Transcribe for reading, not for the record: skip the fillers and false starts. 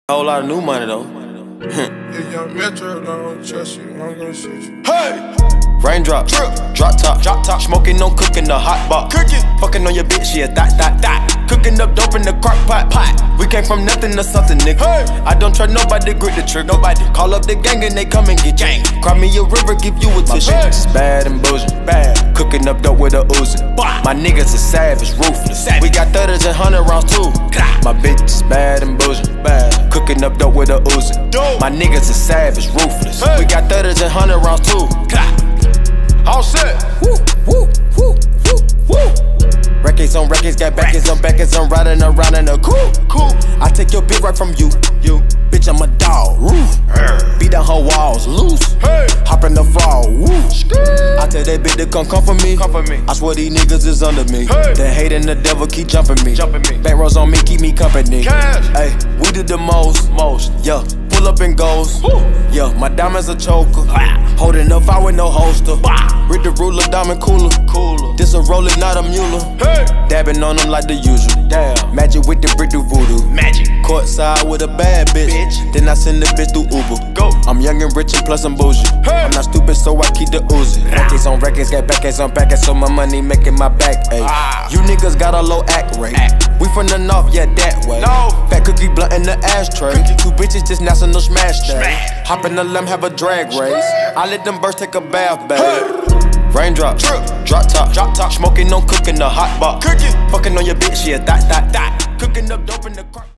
Whole lot of new money though. If young Metro don't trust you, I'm gonna shoot you. Hey! Raindrop, drip, drop top, smoking on cooking the hot box. Cooking, fucking on your bitch, yeah, that. Cooking up dope in the crock pot. We came from nothing to something, nigga. Hey. I don't try nobody, grip the trick. Nobody call up the gang and they come and get gang. Cry me a river, give you a tissue. My bitch is bad and bullshit, bad. Cooking up dope with a Uzi. My niggas is savage, ruthless. We got 30s and 100 rounds too. My bitch is bad and bullshit, bad. Cooking up dope with a Uzi. My niggas is savage, ruthless. We got 30s and 100 rounds too. All set. Woo, woo, woo, woo, woo. Records on records, got backers on backers. I'm riding around in a cool. I take your bitch right from you. Bitch, I'm a dog. Beat down her walls, loose. Hop in the fall, woo. I tell that bitch to come for me. I swear these niggas is under me. The hate and the devil keep jumping me. Bank rolls on me, keep me company. Hey, we did the most. Yeah, pull up and goes. Yeah, my diamonds a choker. Holding up fire with no holster. Read the ruler, diamond cooler. This a roller, not a mule. Dabbing on them like the usual. Magic with the brick do voodoo. Courtside with a bad bitch. Then I send the bitch through Uber. I'm young and rich and plus I'm bougie. I'm not stupid, so I keep the Uzi. Records on records, got backers on backers, so my money making my back ache. You niggas got a low act rate. We from the north, yeah, that way. Fat cookie blunt in the ashtray. Two bitches just national smash day. Hop in the limb, have a drag race. I let them birds take a bath, babe. Raindrop, drop top, smoking on cooking the hot box. Fucking on your bitch, yeah, that. Cooking up dope in the crock.